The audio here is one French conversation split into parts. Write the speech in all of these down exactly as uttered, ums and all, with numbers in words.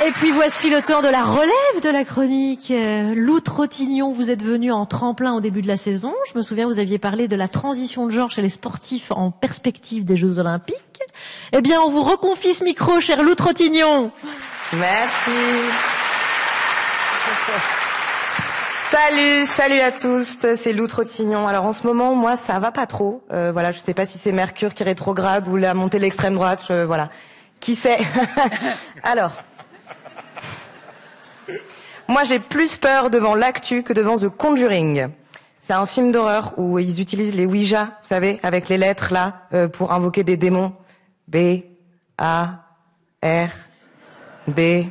Et puis voici le temps de la relève de la chronique. Euh, Lou Trottignon, vous êtes venu en tremplin au début de la saison. Je me souviens, vous aviez parlé de la transition de genre chez les sportifs en perspective des Jeux Olympiques. Eh bien, on vous reconfie ce micro, cher Lou Trottignon. Merci. Salut, salut à tous, c'est Lou Trottignon. Alors en ce moment, moi, ça va pas trop. Euh, voilà, je sais pas si c'est Mercure qui rétrograde ou la montée de l'extrême droite. Je, voilà, qui sait. Alors, moi, j'ai plus peur devant l'actu que devant The Conjuring. C'est un film d'horreur où ils utilisent les Ouija, vous savez, avec les lettres là, euh, pour invoquer des démons. B, A, R, B.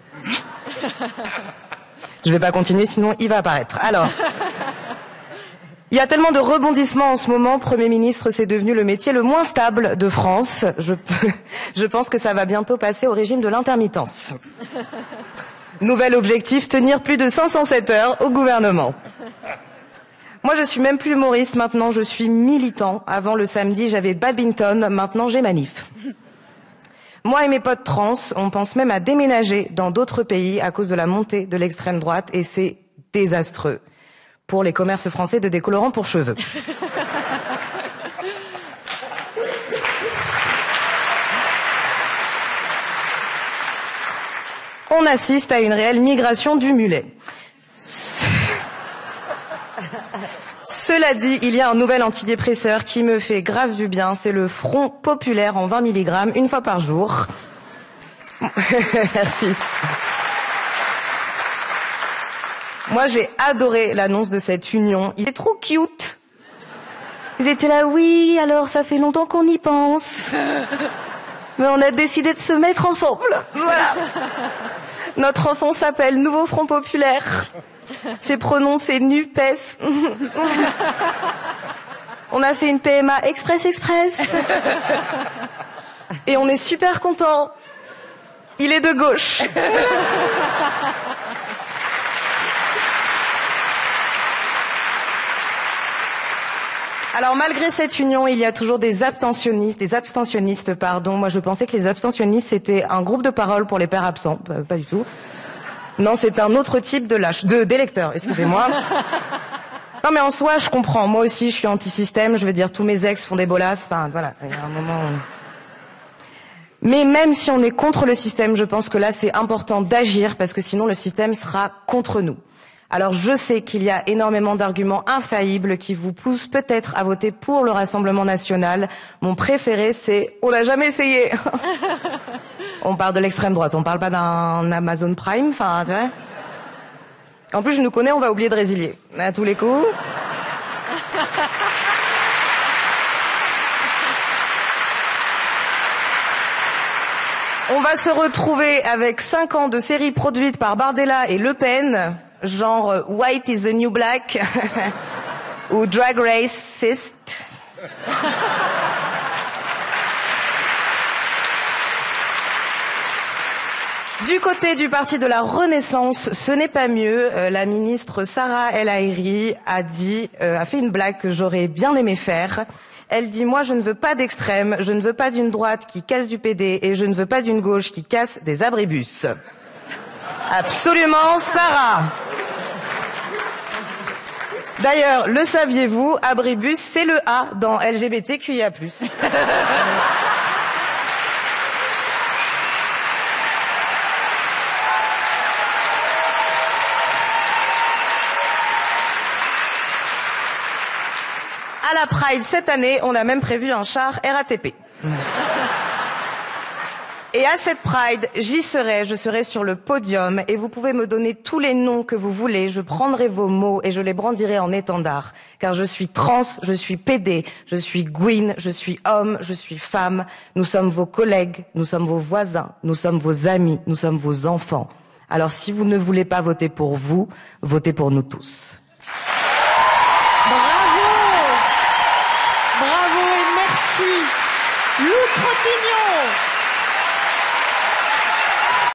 Je vais pas continuer, sinon il va apparaître. Alors, il y a tellement de rebondissements en ce moment. Premier ministre, c'est devenu le métier le moins stable de France. Je, je pense que ça va bientôt passer au régime de l'intermittence. Nouvel objectif, tenir plus de cinq cent sept heures au gouvernement. Moi, je suis même plus humoriste maintenant, je suis militant. Avant, le samedi, j'avais badminton, maintenant j'ai manif. Moi et mes potes trans, on pense même à déménager dans d'autres pays à cause de la montée de l'extrême droite et c'est désastreux pour les commerces français de décolorants pour cheveux. On assiste à une réelle migration du mulet. Cela dit, il y a un nouvel antidépresseur qui me fait grave du bien, c'est le Front Populaire en vingt milligrammes, une fois par jour. Merci. Moi, j'ai adoré l'annonce de cette union. Il est trop cute. Ils étaient là, oui, alors ça fait longtemps qu'on y pense. Mais on a décidé de se mettre ensemble. Voilà. Notre enfant s'appelle Nouveau Front Populaire. C'est prononcé NUPES. On a fait une P M A express express. Et on est super contents. Il est de gauche. Alors malgré cette union, il y a toujours des abstentionnistes, des abstentionnistes, pardon. Moi je pensais que les abstentionnistes c'était un groupe de parole pour les pères absents, pas, pas du tout. Non, c'est un autre type de lâche, de d'électeur, excusez-moi. Non mais en soi, je comprends. Moi aussi, je suis anti-système. Je veux dire, tous mes ex font des bolasses. Enfin, voilà. Il y a un moment. Où... Mais même si on est contre le système, je pense que là, c'est important d'agir parce que sinon, le système sera contre nous. Alors, je sais qu'il y a énormément d'arguments infaillibles qui vous poussent peut-être à voter pour le Rassemblement national. Mon préféré, c'est on n'a jamais essayé. On parle de l'extrême droite, on parle pas d'un Amazon Prime, enfin, tu vois. En plus, je nous connais, on va oublier de résilier. À tous les coups. On va se retrouver avec cinq ans de séries produites par Bardella et Le Pen, genre White is the New Black ou Drag Racist. Du côté du parti de la Renaissance, ce n'est pas mieux. Euh, la ministre Sarah El Haïry a dit, euh, a fait une blague que j'aurais bien aimé faire. Elle dit, moi je ne veux pas d'extrême, je ne veux pas d'une droite qui casse du P D et je ne veux pas d'une gauche qui casse des abribus. Absolument, Sarah. D'ailleurs, le saviez-vous, abribus, c'est le A dans L G B T Q I A plus. À la Pride cette année, on a même prévu un char R A T P. Et à cette Pride, j'y serai, je serai sur le podium et vous pouvez me donner tous les noms que vous voulez, je prendrai vos mots et je les brandirai en étendard. Car je suis trans, je suis P D, je suis Gwyn, je suis homme, je suis femme. Nous sommes vos collègues, nous sommes vos voisins, nous sommes vos amis, nous sommes vos enfants. Alors si vous ne voulez pas voter pour vous, votez pour nous tous. Bravo et merci, Lou Trottignon.